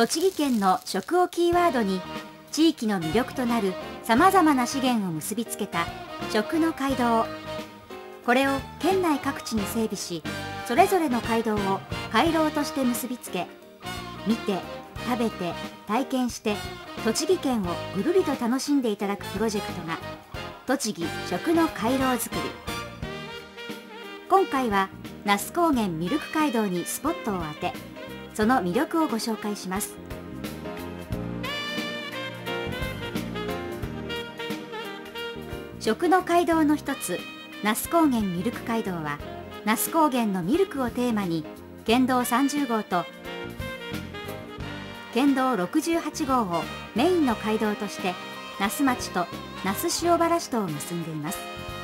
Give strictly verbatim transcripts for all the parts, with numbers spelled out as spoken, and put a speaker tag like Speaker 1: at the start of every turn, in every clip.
Speaker 1: 栃木県の食をキーワードに地域の魅力となるさまざまな資源を結びつけた食の街道。これを県内各地に整備し、それぞれの街道を回廊として結びつけ、見て食べて体験して栃木県をぐるりと楽しんでいただくプロジェクトが栃木食の回廊づくり。今回は那須高原ミルク街道にスポットを当て、その魅力をご紹介します。食の街道の一つ、那須高原ミルク街道は那須高原のミルクをテーマに県道さんじゅうごうと県道ろくじゅうはちごうをメインの街道として那須町と那須塩原市とを結んでいます。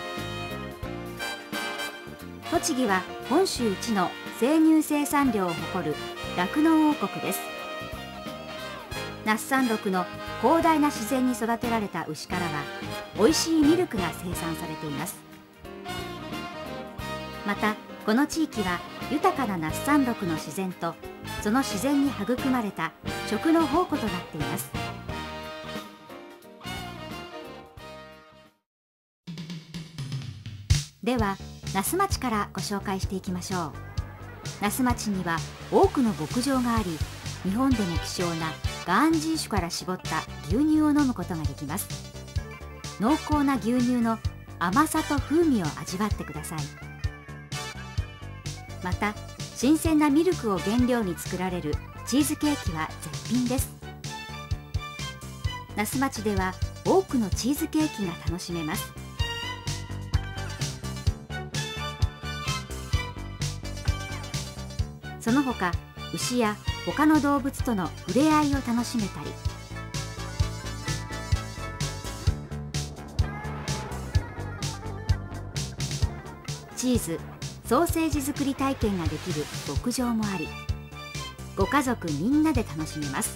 Speaker 1: 栃木は本州一の生乳生産量を誇る酪農王国です。那須山麓の広大な自然に育てられた牛からは美味しいミルクが生産されています。またこの地域は豊かな那須山麓の自然とその自然に育まれた食の宝庫となっています。では那須町からご紹介していきましょう。那須町には多くの牧場があり、日本でも希少なガーンジー種から絞った牛乳を飲むことができます。濃厚な牛乳の甘さと風味を味わってください。また新鮮なミルクを原料に作られるチーズケーキは絶品です。那須町では多くのチーズケーキが楽しめます。その他、牛や他の動物との触れ合いを楽しめたり、チーズ、ソーセージ作り体験ができる牧場もあり、ご家族みんなで楽しめます。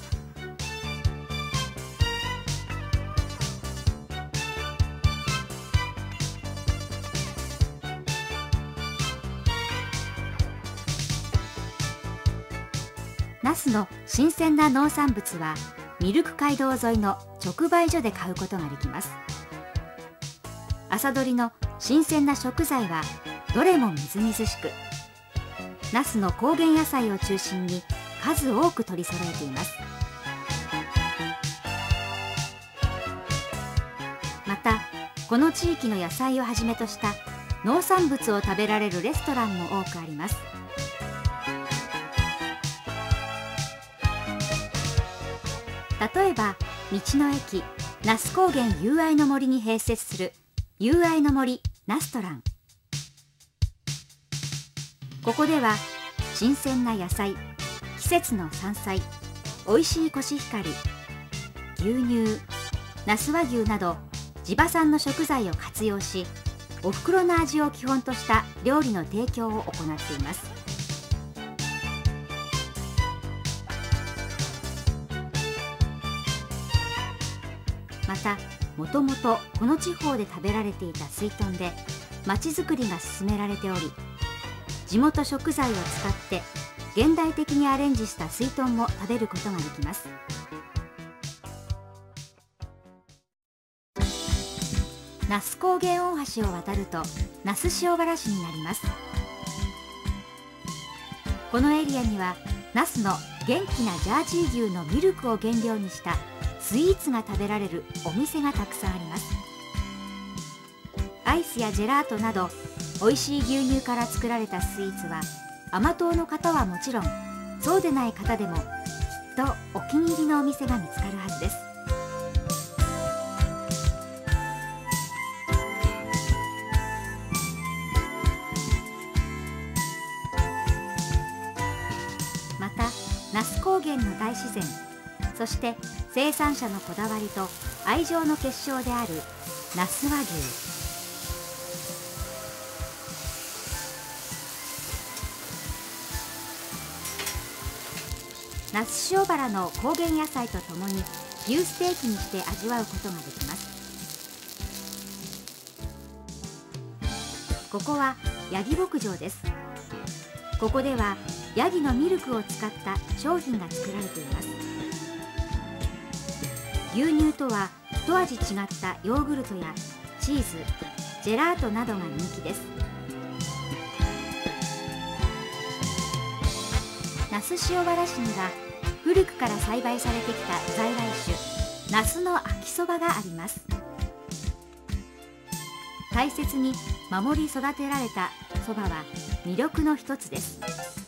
Speaker 1: 那須の新鮮な農産物はミルク街道沿いの直売所で買うことができます。朝どりの新鮮な食材はどれもみずみずしく、那須の高原野菜を中心に数多く取り揃えています。またこの地域の野菜をはじめとした農産物を食べられるレストランも多くあります。例えば道の駅那須高原友愛の森に併設する友愛の森ナストラン。ここでは新鮮な野菜、季節の山菜、おいしいコシヒカリ、牛乳、那須和牛など地場産の食材を活用し、おふくろの味を基本とした料理の提供を行っています。またもともとこの地方で食べられていたすいとんでまちづくりが進められており、地元食材を使って現代的にアレンジしたすいとんも食べることができます。那須高原大橋を渡ると那須塩原市になります。このエリアには那須の元気なジャージー牛のミルクを原料にしたスイーツが食べられるお店がたくさんあります。アイスやジェラートなど美味しい牛乳から作られたスイーツは甘党の方はもちろん、そうでない方でもきっとお気に入りのお店が見つかるはずです。また那須高原の大自然、そして生産者のこだわりと愛情の結晶である那須和牛。那須塩原の高原野菜とともに牛ステーキにして味わうことができます。ここはヤギ牧場です。ここではヤギのミルクを使った商品が作られています。 牛乳とは一味違ったヨーグルトやチーズ、ジェラートなどが人気です。那須塩原市には古くから栽培されてきた在来種那須の秋そばがあります。大切に守り育てられたそばは魅力の一つです。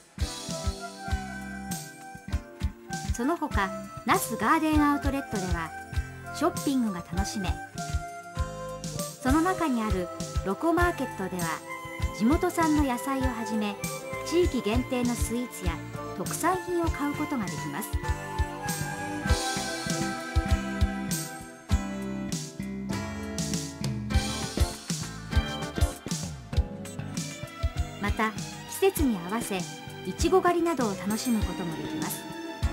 Speaker 1: その他、那須ガーデンアウトレットではショッピングが楽しめ、その中にあるロコマーケットでは地元産の野菜をはじめ地域限定のスイーツや特産品を買うことができます。また季節に合わせいちご狩りなどを楽しむこともできます。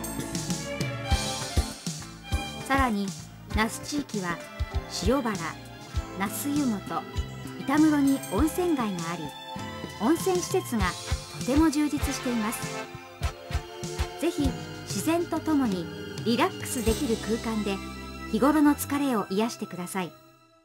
Speaker 1: さらに那須地域は塩原、那須湯本、板室に温泉街があり、温泉施設がとても充実しています。ぜひ自然とともにリラックスできる空間で日頃の疲れを癒してください。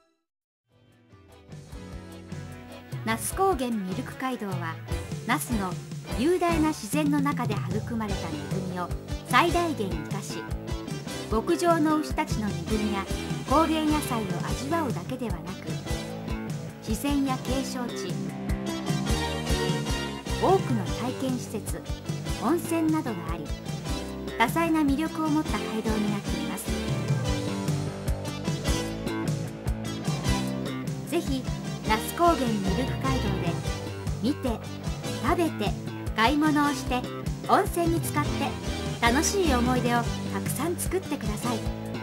Speaker 1: 那須高原ミルク街道は那須の雄大な自然の中で育まれた恵みを最大限生かし、牧場の牛たちの恵みや高原野菜を味わうだけではなく、自然や景勝地、多くの体験施設、温泉などがあり、多彩な魅力を持った街道になっています。ぜひ那須高原ミルク街道で見て、食べて、買い物をして、温泉に浸かって楽しい思い出をたくさん作ってください。